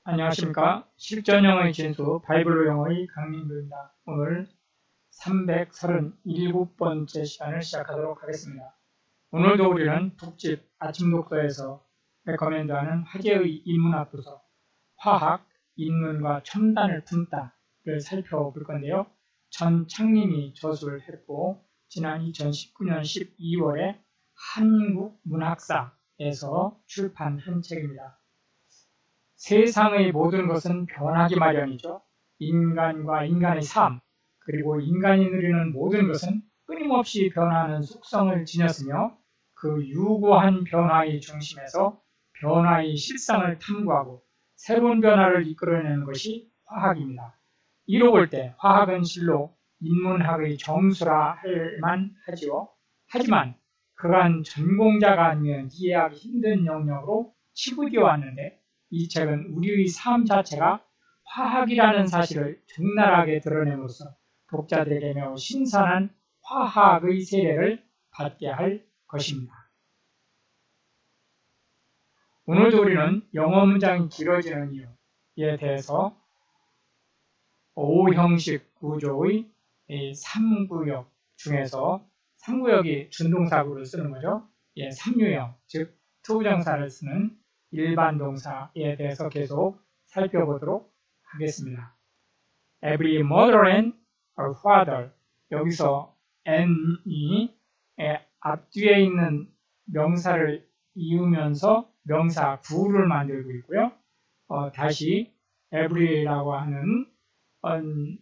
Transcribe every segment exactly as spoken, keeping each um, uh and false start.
안녕하십니까. 실전영어의 진수 바이블로 영어의 강민규입니다. 오늘 삼백삼십칠 번째 시간을 시작하도록 하겠습니다. 오늘도 우리는 북집 아침 독서에서 레커멘드하는 화제의 인문학 도서 화학, 인문과 첨단을 품다를 살펴볼 건데요. 전창림이 저술을 했고 지난 이천십구 년 십이월에 한국문학사에서 출판한 책입니다. 세상의 모든 것은 변하기 마련이죠. 인간과 인간의 삶, 그리고 인간이 누리는 모든 것은 끊임없이 변화하는 속성을 지녔으며 그 유구한 변화의 중심에서 변화의 실상을 탐구하고 새로운 변화를 이끌어내는 것이 화학입니다. 이로 볼 때 화학은 실로 인문학의 정수라 할 만하지요. 하지만 그간 전공자가 아니면 이해하기 힘든 영역으로 치부되어 왔는데 이 책은 우리의 삶 자체가 화학이라는 사실을 적나라하게 드러냄으로써 독자들에게 매우 신선한 화학의 세례를 받게 할 것입니다. 오늘도 우리는 영어 문장이 길어지는 이유에 대해서 오 형식 구조의 삼 구역 중에서 삼 구역이 준동사구를 쓰는 거죠. 예, 삼 유형, 즉 투부정사를 쓰는 일반 동사에 대해서 계속 살펴보도록 하겠습니다. Every mother and her father. 여기서 and이 앞뒤에 있는 명사를 이으면서 명사 구를 만들고 있고요. 어, 다시 every라고 하는 음,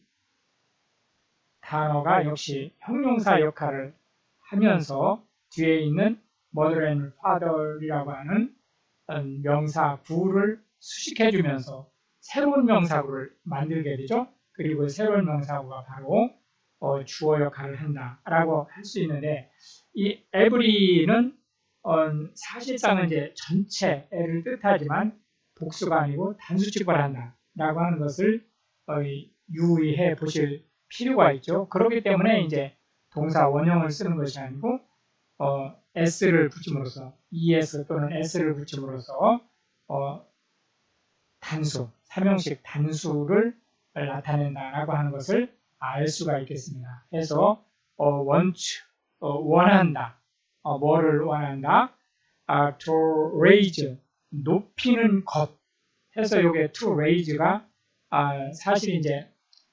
단어가 역시 형용사 역할을 하면서 뒤에 있는 mother and father이라고 하는 명사 구를 수식해주면서 새로운 명사구를 만들게 되죠. 그리고 새로운 명사구가 바로 어, 주어 역할을 한다라고 할 수 있는데 이 every는 어, 사실상은 이제 전체를 뜻하지만 복수가 아니고 단수 취급을 한다라고 하는 것을 어, 유의해 보실 필요가 있죠. 그렇기 때문에 이제 동사 원형을 쓰는 것이 아니고 어, s를 붙임으로써 es 또는 s를 붙임으로써 어, 단수, 삼형식 단수를 나타낸다라고 하는 것을 알 수가 있겠습니다. 해서 어, want, 어, 원한다, 어, 뭐를 원한다, 아, to raise, 높이는 것 해서 이게 to raise가 아, 사실 이제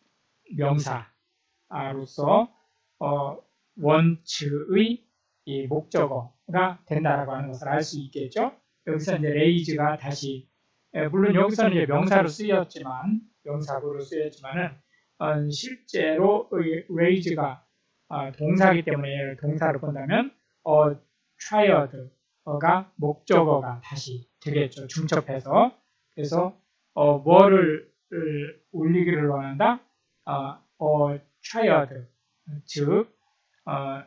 명사로서 어, want의 이 목적어가 된다라고 하는 것을 알 수 있겠죠. 여기서 이제 raise가 다시 물론 여기서는 이제 명사로 쓰였지만 명사구로 쓰였지만은 어, 실제로 raise가 어, 동사이기 때문에 동사로 본다면 어, triad가 목적어가 다시 되겠죠. 중첩해서 그래서 어, 뭐를 올리기를 원한다. 어, 어, triad 즉 어,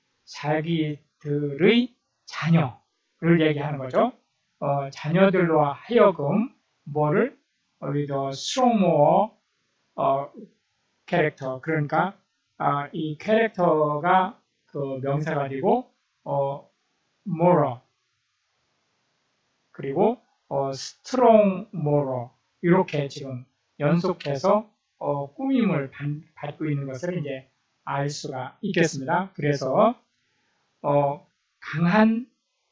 자기들의 자녀를 얘기하는 거죠. 어, 자녀들로 하여금 뭐를 우리 더 스트롱모어 어, 캐릭터 그러니까 어, 이 캐릭터가 그 명사가 되고 어, more 그리고 어, 스트롱모어 이렇게 지금 연속해서 어, 꾸밈을 받고 있는 것을 이제 알 수가 있겠습니다. 그래서 어, 강한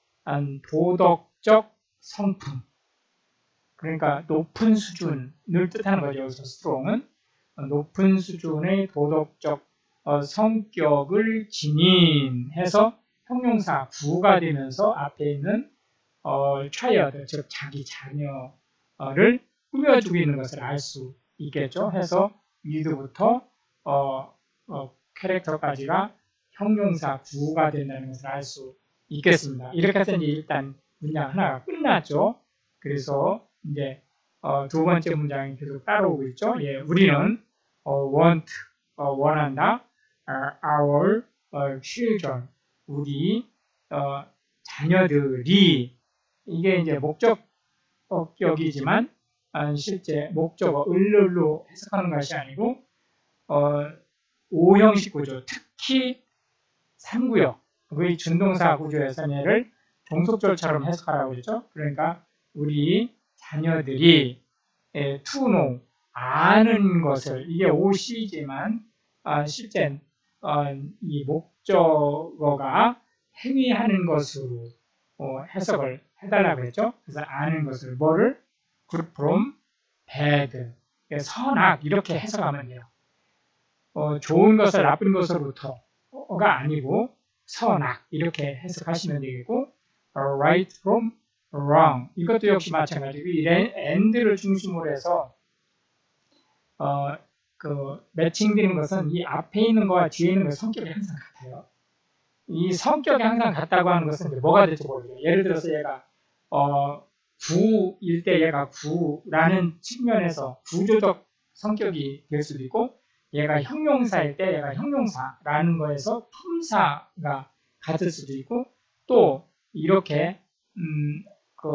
도덕적 성품 그러니까 높은 수준을 뜻하는 거죠. 여기서 스트롱은 높은 수준의 도덕적 어, 성격을 지닌해서 형용사 구가 되면서 앞에 있는 어, child 즉 자기 자녀를 꾸며주고 있는 것을 알 수 있겠죠. 해서 with부터 어, 어, 캐릭터까지가 형용사 구가 된다는 것을 알 수 있겠습니다. 이렇게 해서 이제 일단 문장 하나가 끝났죠. 그래서 이제 어, 두 번째 문장이 계속 따라오고 있죠. 예, 우리는 어, want, 어, 원한다. our uh, children, 우리 어, 자녀들이 이게 이제 목적격이지만 어, 실제 목적어 을로 해석하는 것이 아니고 어, 오 형식 구조, 특히 삼 구역의 준동사 구조에서 얘를 종속절처럼 해석하라고 했죠. 그러니까 우리 자녀들이 예, to know, 아는 것을, 이게 오시지만 아, 실제 어, 이 목적어가 행위하는 것으로 어, 해석을 해달라고 했죠. 그래서 아는 것을 뭐를 good from bad, 선악 이렇게 해석하면 돼요. 어, 좋은 것을 나쁜 것으로부터가 아니고 선악 이렇게 해석하시면 되겠고 right from wrong 이것도 역시 마찬가지고 이 and를 중심으로 해서 어, 그 매칭되는 것은 이 앞에 있는 거와 뒤에 있는 거 성격이 항상 같아요. 이 성격이 항상 같다고 하는 것은 이제 뭐가 될지 모르겠어요. 예를 들어서 얘가 어, 구일 때 얘가 구라는 측면에서 구조적 성격이 될 수도 있고 얘가 형용사일 때 얘가 형용사라는 거에서 품사가 같을 수도 있고 또 이렇게 음, 그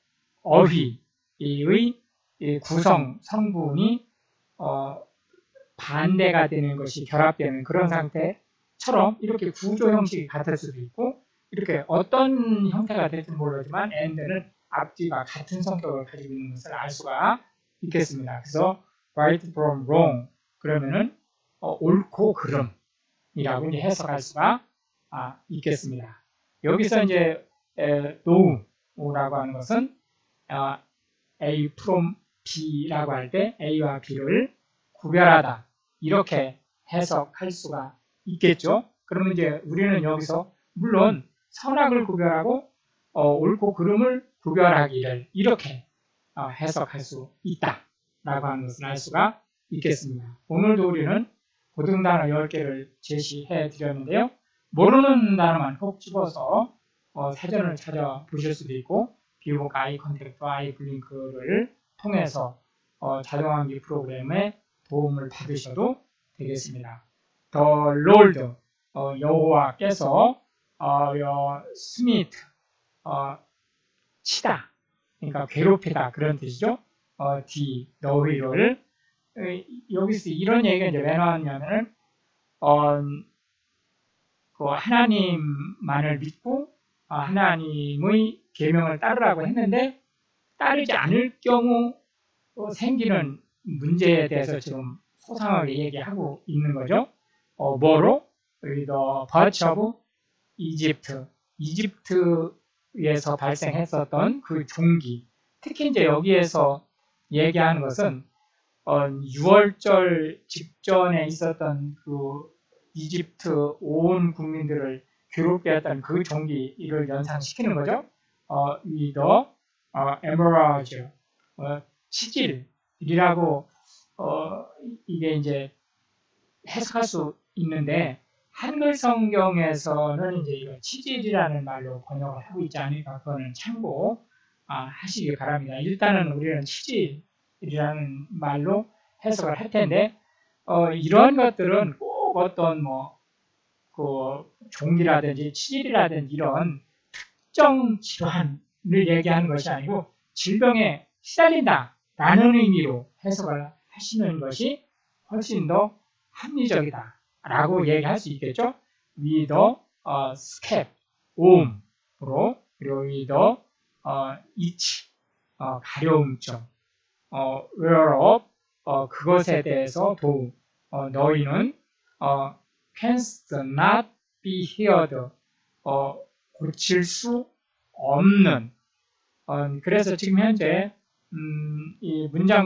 어휘의 구성 성분이 어, 반대가 되는 것이 결합되는 그런 상태처럼 이렇게 구조 형식이 같을 수도 있고 이렇게 어떤 형태가 될지 모르지만 and는 앞뒤가 같은 성격을 가지고 있는 것을 알 수가 있겠습니다. 그래서 right from wrong 그러면은 어, 옳고 그름이라고 이제 해석할 수가 아, 있겠습니다. 여기서 이제 에, know라고 하는 것은 어, A from B라고 할 때 A와 B를 구별하다 이렇게 해석할 수가 있겠죠. 그러면 이제 우리는 여기서 물론 선악을 구별하고 어, 옳고 그름을 구별하기를 이렇게 어, 해석할 수 있다라고 하는 것을 알 수가 있겠습니다. 오늘도 우리는 고등 단어 열 개를 제시해 드렸는데요. 모르는 단어만 꼭 집어서 어, 사전을 찾아보실 수도 있고 비록 아이 컨택트와 아이 블링크를 통해서 어, 자동암기 프로그램에 도움을 받으셔도 되겠습니다. 더 롤드 어, 여호와께서 어, 스미트 어, 치다 그러니까 괴롭히다 그런 뜻이죠. 어, 디 너희를 여기서 이런 얘기가 이제 왜 나왔냐면은 어, 그 하나님만을 믿고 어, 하나님의 계명을 따르라고 했는데 따르지 않을 경우 생기는 문제에 대해서 지금 소상하게 얘기하고 있는 거죠. 어, 뭐로? The Birth of Egypt, 이집트에서 발생했었던 그 종기. 특히 이제 여기에서 얘기하는 것은 어, 유월절 직전에 있었던 그 이집트 온 국민들을 괴롭게 했던 그 종기를 연상시키는 거죠. 어, the 어, emerald, 어, 치질이라고 어, 이게 이제 해석할 수 있는데 한글 성경에서는 이제 이거 치질이라는 말로 번역을 하고 있지 않으니까 그거는 참고 아, 하시기 바랍니다. 일단은 우리는 치질이라는 말로 해석을 할 텐데 어, 이런 것들은 꼭 어떤 뭐 그 종기라든지 치질이라든지 이런 특정 질환을 얘기하는 것이 아니고 질병에 시달린다 라는 의미로 해석을 하시는 것이 훨씬 더 합리적이다 라고 얘기할 수 있겠죠. with 어, scab, 오음으로 그리고 with 어, itch, 어, 가려움점, 어, whereof 어, 그것에 대해서 도움, 어, 너희는 어, canst not be healed, 어, 고칠 수 없는 어, 그래서 지금 현재 음, 이 문장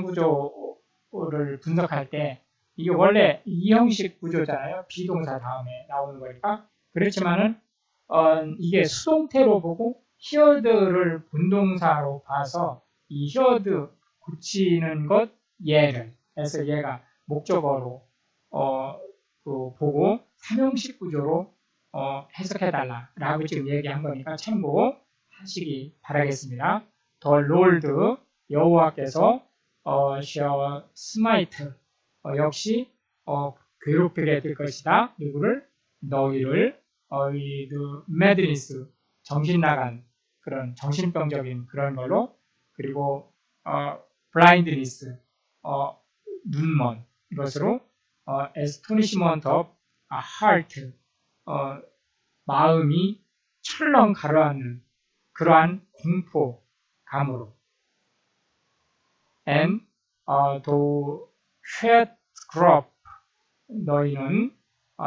구조를 분석할 때 이게 원래 이 형식 구조잖아요. 비동사 다음에 나오는 거니까. 그렇지만은 어, 이게 수동태로 보고 heard를 분동사로 봐서 이 heard 고치는 것 얘를 해서 얘가 목적어로 어, 그 보고 삼형식 구조로 어, 해석해달라라고 지금 얘기한 거니까 참고하시기 바라겠습니다. 더 롤드 여호와께서 어, shall smite 어, 역시 어, 괴롭히게 될 것이다. 누구를? 너희를 어, 이 madness 정신 나간 그런 정신병적인 그런 걸로 그리고 어, blindness 어, 눈먼 이것으로 어, astonishment of heart 어, 마음이 철렁 가라앉는 그러한 공포감으로 and 어, 도 shed crop 너희는 어,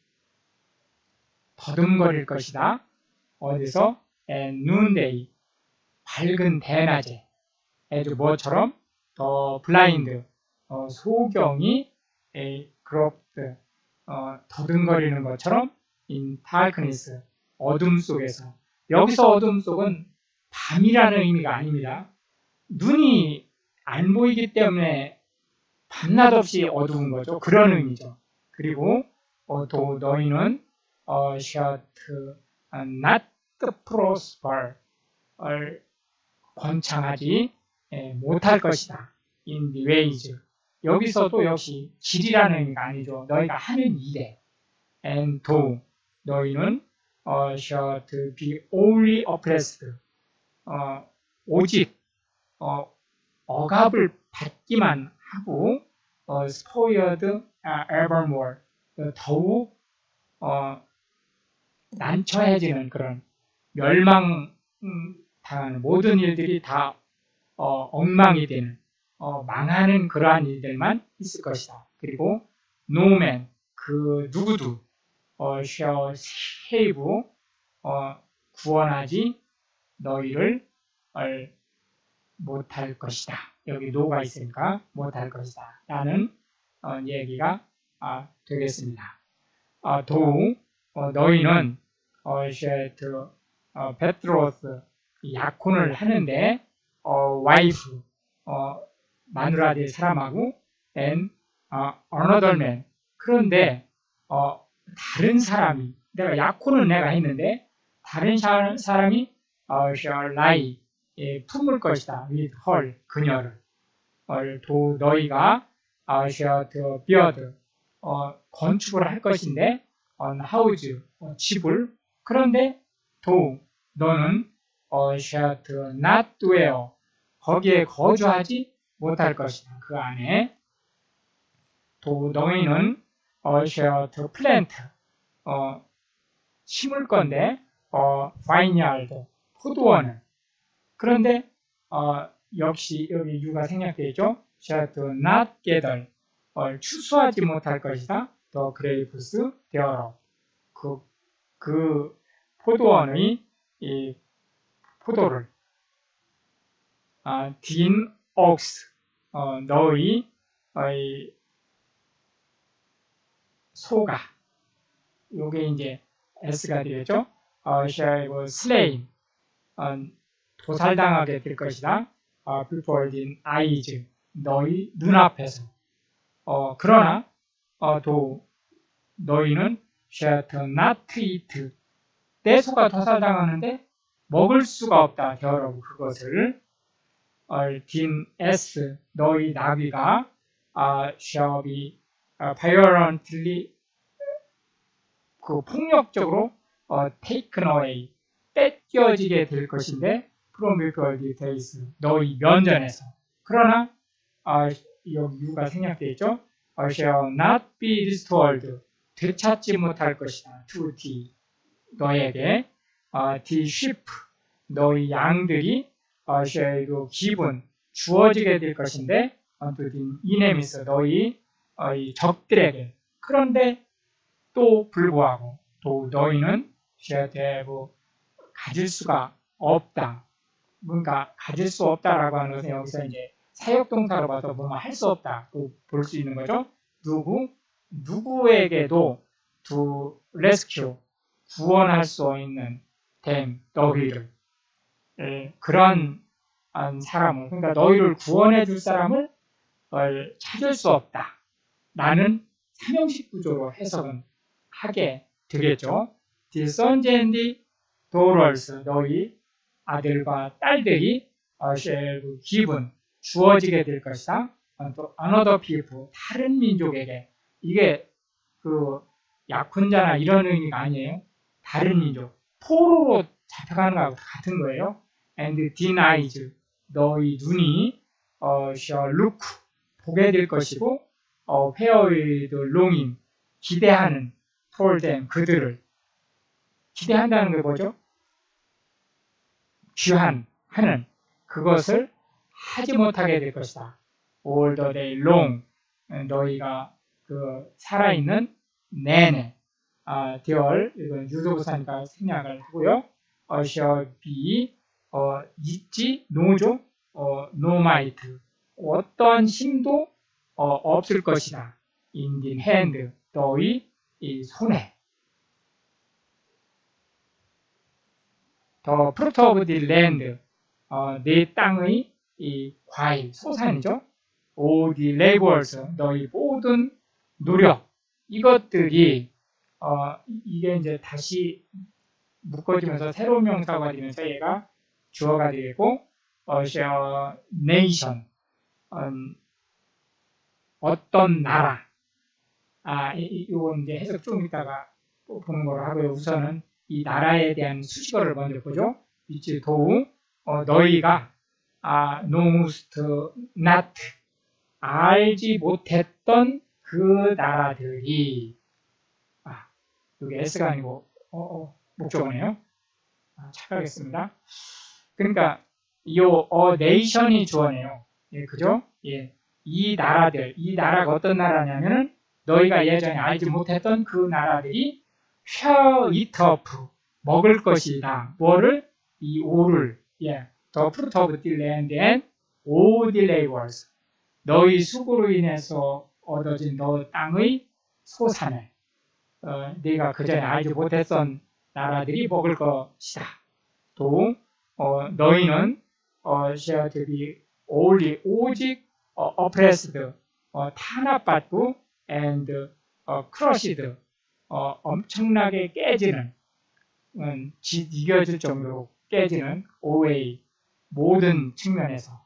더듬거릴 것이다. 어디서? at noonday 밝은 대낮에 as 뭐처럼? 더 블라인드 어, 소경이 a cropped 어, 더듬거리는 것처럼 in darkness 어둠 속에서 여기서 어둠 속은 밤이라는 의미가 아닙니다. 눈이 안 보이기 때문에 밤낮 없이 어두운 거죠. 그런 의미죠. 그리고 어, 또 너희는 어, shall not prosper 을 번창하지 예, 못할 것이다. in the ways 여기서도 역시 길이라는 의미가 아니죠. 너희가 하는 일에 and though 너희는 어, shall be only oppressed 어, 오직 어, 억압을 받기만 하고 어, spoiled uh, evermore 더욱 어, 난처해지는 그런 멸망 음, 당하는 모든 일들이 다 어, 엉망이 되는 어, 망하는 그러한 일들만 있을 것이다. 그리고 no man 그 누구도 어, shall save 어, 구원하지 너희를 얼, 못할 것이다. 여기 no가 있으니까 못할 것이다. 라는 어, 얘기가 아, 되겠습니다. 아, 도 어, 너희는 어, shall 어, 베트로스 약혼을 하는데 어, 와이프 어, 마누라 될 사람하고 and 어, another man 그런데 어, 다른 사람이 내가 약혼은 내가 했는데 다른 사, 사람이 어, shall lie 예, 품을 것이다 with her 그녀를 어, 도 너희가 어, shall build 어, 건축을 할 것인데 on house 어, 집을 그런데 도 너는 어, shall not dwell 거기에 거주하지 못할 것이다. 그 안에 또 너희는 어, shall plant 어, 심을 건데 어, vineyard 포도원을 그런데 어, 역시 여기 유가 생략되어 있죠. shall not gather 어, 추수하지 못할 것이다. the grapes thereof 그, 그 포도원의 이 포도를 아, 딘 옥스 어, 너희 어이, 소가 요게 이제 S가 되겠죠. 어, shall be slain 어, 도살당하게 될 것이다. 어, before thine eyes 너희 눈앞에서 어, 그러나 어, 도 너희는 shall not eat 내 소가 도살당하는데 먹을 수가 없다. thereof 그것을 딘 S 너희 나귀가 uh, shall be uh, violently 그 폭력적으로 uh, taken away 뺏겨지게 될 것인데 from before the face 너희 면전에서 그러나 uh, 여기 유가 생략되어 있죠. uh, shall not be restored 되찾지 못할 것이다. to thee 너에게 uh, the sheep 너희 양들이 어, shall given 주어지게 될 것인데 unto the enemies 너희 어, 이 적들에게 그런데 또 불구하고 또 너희는 shall have 가질 수가 없다. 뭔가 가질 수 없다라고 하는 것은 여기서 이제 사역동사로 봐서 뭐뭐 할 수 없다 볼 수 있는 거죠. 누구 누구에게도 to rescue 구원할 수 있는 them 너희를 그런 사람을 그러니까 너희를 구원해 줄 사람을 찾을 수 없다. 라는 삼형식 구조로 해석은 하게 되겠죠. The sons and the daughters 너희 아들과 딸들이 shall be given 주어지게 될 것이다. 또 another people 다른 민족에게 이게 그 약혼자나 이런 의미가 아니에요. 다른 민족 포로로 잡혀가는 거하고 같은 거예요. and denies 너희 눈이 어, shall look 보게 될 것이고 어, where the longing 기대하는 for them 그들을 기대한다는 게 뭐죠? 귀한 하는 그것을 하지 못하게 될 것이다. all the day long. 너희가 그 살아있는 내내. 아, 되얼, 이건 유도부사니까 생략을 하고요. 어, shall be, 어, 있지, 노죠, 어, no might. 어떤 힘도 어, 없을 것이다. in the hand, 너희 이 손에. the fruit of the land, 어, 내 땅의 이 과일, 소산이죠. all the labors, 너희 모든 노력, 이것들이 어, 이게 이제 다시 묶어지면서 새로운 명사가 되면서 얘가 주어가 되고, 어, shall nation, 음, 어떤 나라. 아, 이, 이건 이제 해석 좀 이따가 보는 거로 하고요. 우선은 이 나라에 대한 수식어를 먼저 보죠. which 도우, 어, 너희가, 아, knowest not, 알지 못했던 그 나라들이, 아, 여기 S가 아니고, 어, 어, 목적어네요. 아, 착각했습니다. 그러니까, 요, 어, 네이션이 주어네요. 예, 그죠? 예. 이 나라들, 이 나라가 어떤 나라냐면은, 너희가 예전에 알지 못했던 그 나라들이 shall eat up, 먹을 것이다. 뭐를? 이 오를, 예, the fruit of the land and all the labors. 너희 수고로 인해서 얻어진 너 땅의 소산을, 어, 네가 그전에 알지 못했던 나라들이 먹을 것이다. 또 어, 너희는 어, shall to be only 오직 어, oppressed, 어, 탄압받고 and 어, crushed, 어, 엄청나게 깨지는, 음, 지, 이겨질 정도로 깨지는 away, 모든 측면에서.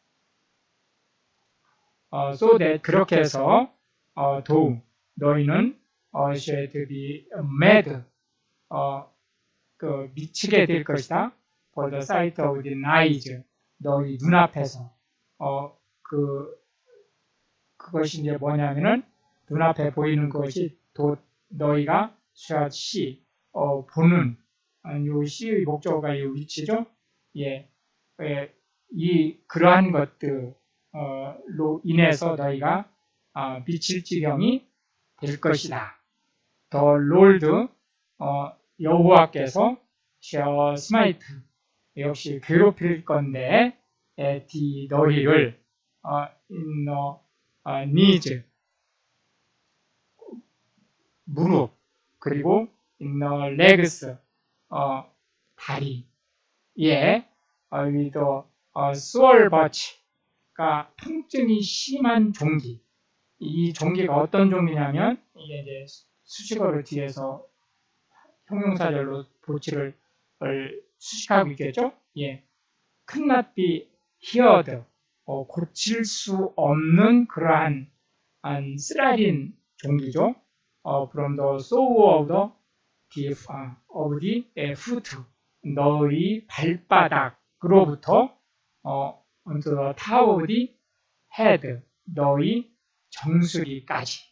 어, so that, 그렇게 해서 어, 도우, 너희는 어, shall to be mad, 어, 그 미치게 될 것이다. for the sight of the eyes, 너희 눈앞에서. 어, 그 그것이 이제 뭐냐면은 눈앞에 보이는 것이 도, 너희가 shall see, 어, 보는, 요 시의 목적어가 이 위치죠. 예, 예, 이 그러한 것들 어, 로 인해서 너희가 어, 미칠 지경이 될 것이다. 더 롤드, 어, 여호와께서 shall smite, 역시 괴롭힐 건데, 에, 디 너희를 어, in the 어, knees, 무릎, 그리고 in the legs, 어, 다리, 예, 어, with 어, sore batch가 통증이 심한 종기. 이 종기가 어떤 종기냐면, 이게 이제 수식어를 뒤에서 형용사절로 보치를 수식하고 있겠죠? 예. could not be healed, 어, 고칠 수 없는 그러한 한 쓰라린 종기죠. 어, from the sole of the, the, uh, of the foot, 너의 발바닥으로부터 어, onto the top of the head, 너의 정수리까지.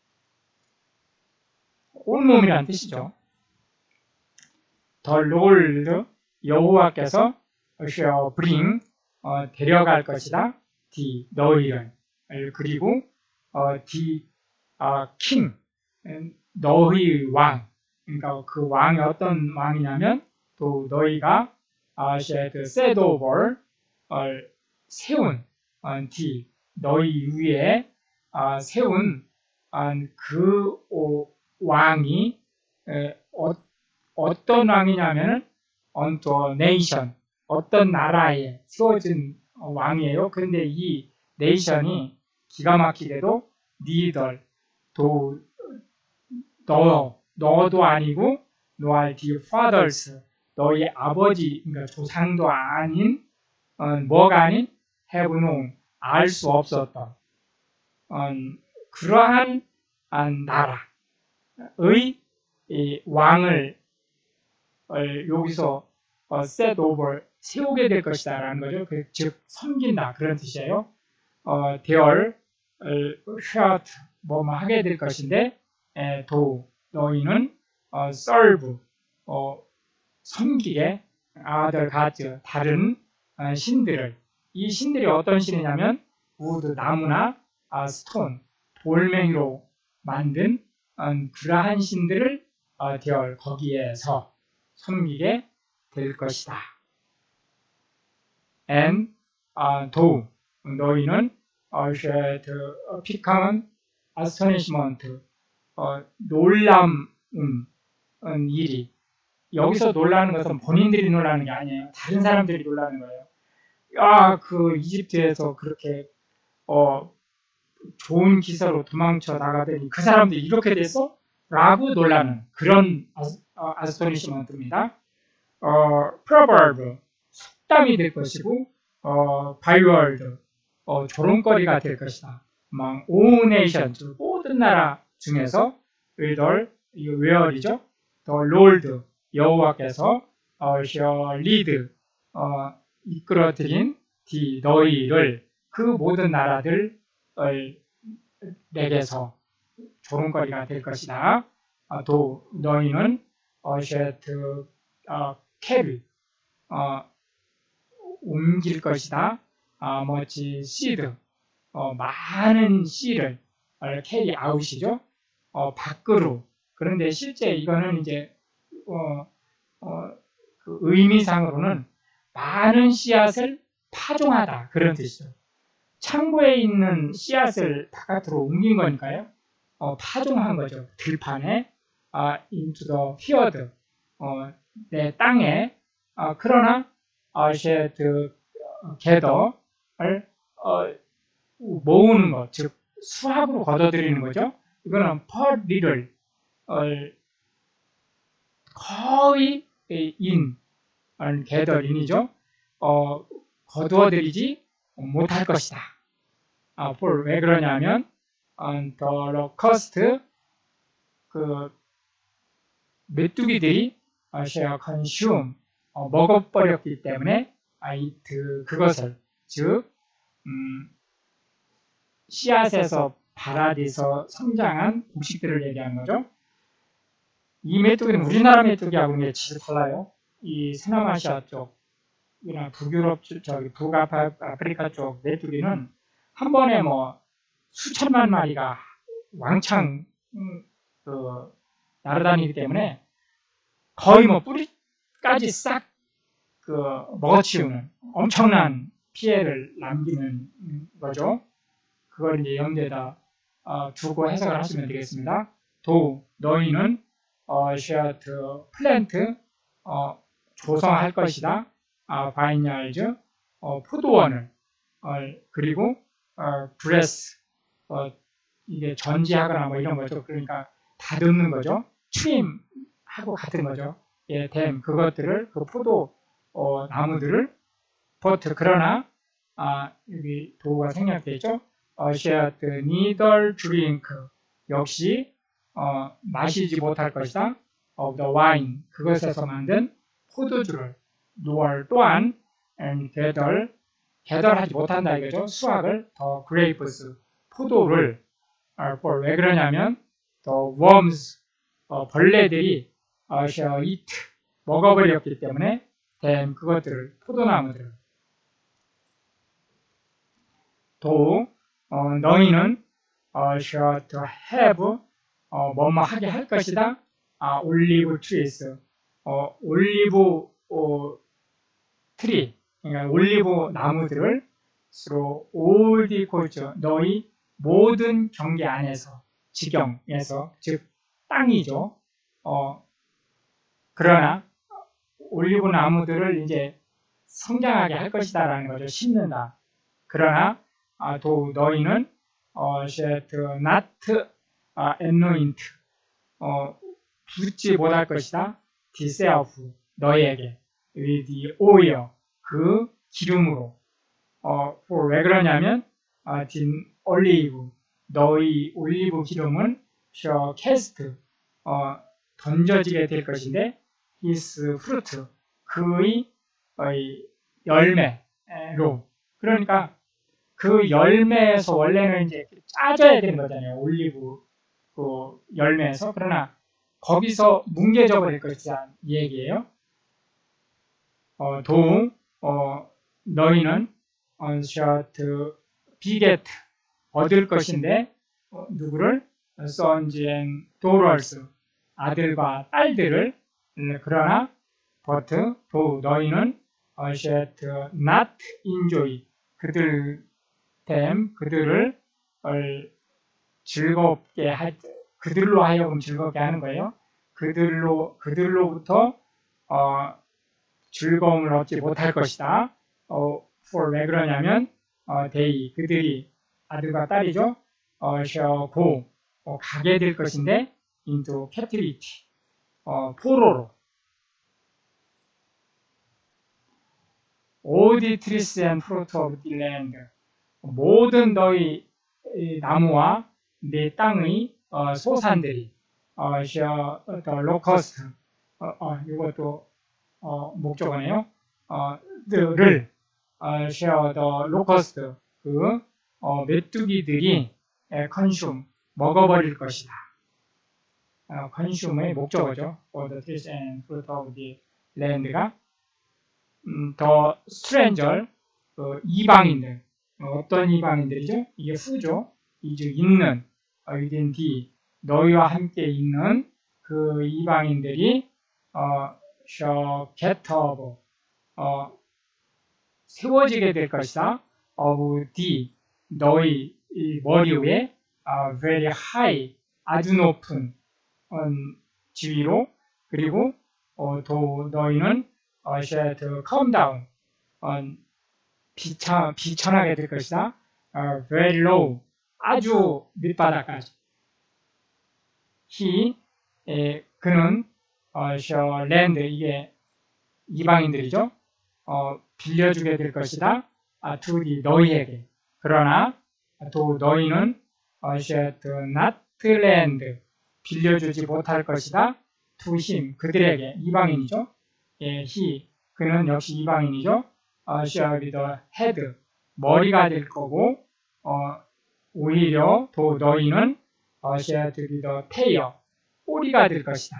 온몸이란 뜻이죠. The Lord, 여호와께서 shall bring, 어, 데려갈 것이다. the, 너희를. 그리고 어, the 어, king, 너희 왕. 그러니까 그 왕이 어떤 왕이냐면, 또 너희가 어, shall set over, 어, 세운, 어, the, 너희 위에 어, 세운 어, 그 어, 왕이 에, 어, 어떤 왕이냐면은 onto a nation, 어떤 나라에 세워진 왕이에요. 근데 이 네이션이 기가 막히게도 니들, 도, 너, 너도 아니고 nor the fathers, 너의 아버지, 그러니까 조상도 아닌, 어, 뭐가 아닌, have known, 알 수 없었던 어, 그러한 어, 나라의 이 왕을 어, 여기서 어, set over, 세우게 될 것이다 라는 거죠. 그, 즉 섬긴다, 그런 뜻이에요. 어, 대얼, 휘앗, 뭐뭐 하게 될 것인데, 에, 도, 너희는 어, serve, 어, 섬기게, other gods, 다른 어, 신들을. 이 신들이 어떤 신이냐면 우드, 나무나 아, 스톤, 돌멩이로 만든 음, 그러한 신들을 어, 되어 거기에서 섬기게 될 것이다. And 어, 도 너희는 어, should become astonishment 어, 놀람 음, 음, 일이 여기서 놀라는 것은 본인들이 놀라는 게 아니에요. 다른 사람들이 놀라는 거예요. 야, 그 이집트에서 그렇게 어, 좋은 기사로 도망쳐 나가더니 그 사람들이 이렇게 됐어? 라고 놀라는 그런 아스토니시먼트입니다. 어, proverb, 속담이 될 것이고 어, byword, 어, 조롱거리가 될 것이다. among all nations, 모든 나라 중에서 의덜, 이거 웨얼이죠? the Lord, 여호와께서 어, shall lead, 어, 이끌어들인 디 너희를 그 모든 나라들을 내게서 조롱거리가 될 것이다. 어, 또 너희는 어, shall 어, carry, 어, 옮길 것이다. 어, 뭐지 seed, 어, 많은 씨를 carry out이죠. 어, 밖으로. 그런데 실제 이거는 이제 어, 어, 그 의미상으로는 많은 씨앗을 파종하다 그런 뜻이죠. 창고에 있는 씨앗을 바깥으로 옮긴 거니까요. 어, 파종한 거죠. 들판에 어, into the field, 어, 내 땅에 어, 그러나 어, should gather를 어, 모으는 것, 즉 수확으로 걷어들이는 거죠. 이거는 per little 어, 거의 인 gather인이죠. 어, 거두어들이지 못할 것이다. 아, for 왜 그러냐면 on the locust 그 메뚜기들이 shall consume 어, 먹어버렸기 때문에 it 그것을 즉 음, 씨앗에서 발아디서 성장한 곡식들을 얘기하는 거죠. 이 메뚜기는 우리나라 메뚜기하고는 진짜 달라요. 이 서남아시아 쪽이나 북유럽 저기 북아프리카 쪽 메뚜기는 한 번에 뭐 수천만 마리가 왕창 음, 그 날아다니기 때문에 거의 뭐 뿌리까지 싹 그 먹어치우는 엄청난 피해를 남기는 거죠. 그걸 이제 염두에다 어, 두고 해석을 하시면 되겠습니다. 도 너희는 어, shall plant 어, 조성할 것이다. 아, vineyards 어, 포도원을 어, 그리고 어, press 어, 이게 전지하거나 뭐 이런 거죠. 그러니까 다듬는 거죠. trim하고 같은 거죠. 예, 댐 그것들을 그 포도 어, 나무들을 but 그러나 아, 여기 도가 생략되어 있죠. 어, shall neither drink 역시 어, 마시지 못할 것이다. of the wine 그것에서 만든 포도주를 nor 또한 and gather gather하지 못한다 이거죠. 수확을 the grapes 포도를 uh, for 왜 그러냐면 the worms 어, 벌레들이 uh, shall eat 먹어버렸기 때문에 then 그것들을 포도나무들을 또 어, 너희는 어, shall have 어, 뭐뭐 하게 할 것이다. 아, 올리브 트리스 어, 올리브 어, 트리 그러니까 올리브 나무들을 through all the culture 너희 모든 경계 안에서 지경에서 즉 땅이죠. 어, 그러나 올리브 나무들을 이제 성장하게 할 것이다 라는 거죠. 심는다. 그러나 아, 또 너희는 어, shall not 아, anoint 어, 붓지 못할 것이다. thyself 너희에게 with the oil 그 기름으로 어, for 왜 그러냐면 아, 진 올리브 너희 올리브 기름은 shall cast 어, 던져지게 될 것인데 his fruit 그의 어이, 열매로 그러니까 그 열매에서 원래는 이제 짜져야 되는 거잖아요. 올리브 그 열매에서 그러나 거기서 뭉개져 버릴 것이란 얘기예요. 어, 도 어, 너희는 shall beget 얻을 것인데 어, 누구를? sons and daughters 아들과 딸들을 음, 그러나 but 도 너희는 uh, shall not enjoy 그들 them 그들을 얼, 즐겁게 하 그들로 하여금 즐겁게 하는 거예요. 그들로 그들로부터 어, 즐거움을 얻지 못할 것이다. 어, for 왜 그러냐면 어, they 그들이 아들과 딸이죠. 어, shall go 어, 가게 될 것인데 into captivity 어, 포로로 all the trees and fruit of the land 모든 너희 나무와 내 땅의 어, 소산들이 어, shall the locust 어, 어, 이것도 어, 목적어네요. 어, 들을 어, shall the locust 그 어, 메뚜기들이 에, consume 먹어버릴 것이다. 어, consume의 목적어죠. For the trees and fruit of the land가 음, the stranger 그 이방인들 어떤 이방인들이죠? 이게 후죠. 이 즉 있는 어, within the 너희와 함께 있는 그 이방인들이 어, shall get up 어, 세워지게 될 것이다. of the 너희 이 머리 위에 uh, very high 아주 높은 음, 지위로 그리고 어, 또 너희는 어, shall come down 어, 비천, 비천하게 될 것이다. Uh, very low, 아주 밑바닥까지. He, 에, 그는 어, shall lend, 이게 이방인들이죠. 어, 빌려주게 될 것이다. 아, to the, 너희에게. 그러나 또 너희는 어, shall not lend, 빌려주지 못할 것이다. to him, 그들에게. 이방인이죠. 예, he, 그는 역시 이방인이죠. 어, shall be the head, 머리가 될 거고, 어, 오히려 또 너희는 어, shall be the tail, 꼬리가 될 것이다.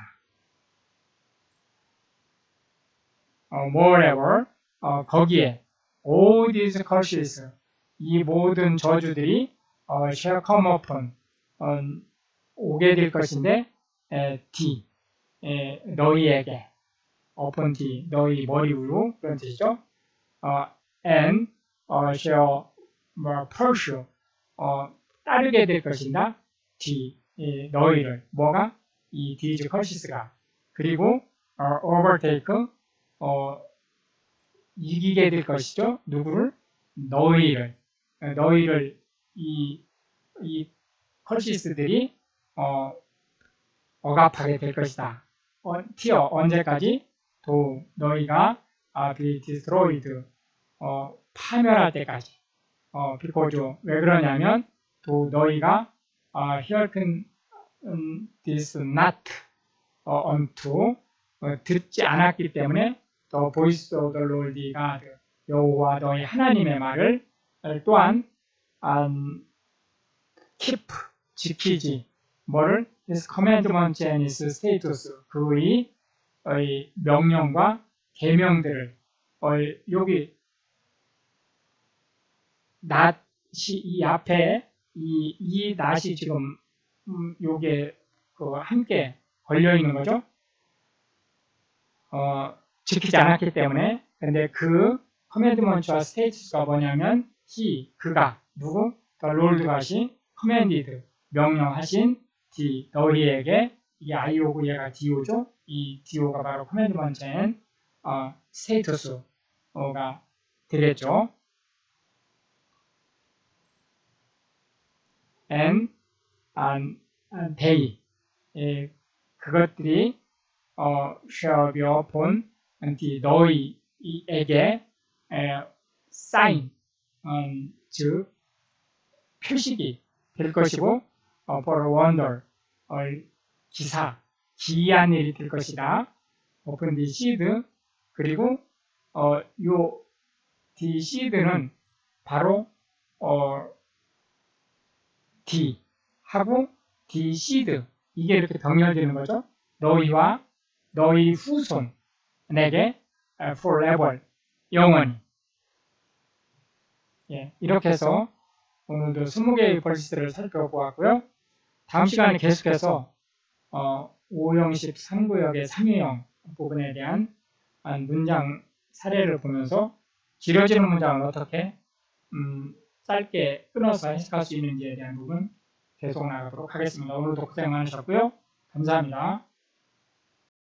어, moreover, 어, 거기에 all these curses, 이 모든 저주들이 어, shall come upon, 어, 오게 될 것인데, 에, D, 에, 너희에게, upon D, 너희 머리 위로 그런 뜻이죠. 어, and 어, shall 뭐, pursue 어, 따르게 될 것인가? D 이, 너희를 뭐가? 이 these curses가 그리고 어, overtake 어, 이기게 될 것이죠. 누구를? 너희를 너희를 이, 이 curses들이 어, 억압하게 될 것이다. 어, 티어 언제까지? 또 너희가 아, be destroyed 어, 파멸할 때까지. 어, because 왜 그러냐면 또 너희가 어, hearken this not 어, unto 어, 듣지 않았기 때문에 the voice of the Lord God 여호와 너희 하나님의 말을 또한 um, keep 지키지 뭐를 his commandments and his status 그의 명령과 계명들을 어, 여기 낫이 이 앞에 이, 이 낫이 지금 음, 요게 그 함께 걸려 있는 거죠. 어, 지키지 않았기 때문에 근데 그 커맨드먼트와 스테이투스가 뭐냐면 he 그가 누구 the Lord God이 commanded 명령하신 D 너희에게 이 아이오고 얘가 디오죠. 이 디오가 바로 커맨드먼트 앤 어, 스테이투스가 되겠죠. and, and, and they 예, 그것들이 어, shall be upon the 너희에게 에, sign 음, 즉 표식이 될 것이고 어, for a wonder 어, 기사 기이한 일이 될 것이다. open the seed 그리고 어, 요 the seed는 바로 어, D 하고 D seed 이게 이렇게 병렬되는 거죠. 너희와 너희 후손에게 forever 영원히 예, 이렇게 해서 오늘도 스무 개의 벌시들을 살펴보았고요. 다음 시간에 계속해서 어, 오형식 삼 구역의 삼유형 부분에 대한 문장 사례를 보면서 길어지는 문장을 어떻게 음, 짧게 끊어서 해석할 수 있는지에 대한 부분 계속 나가도록 하겠습니다. 오늘도 고생 많으셨고요. 감사합니다.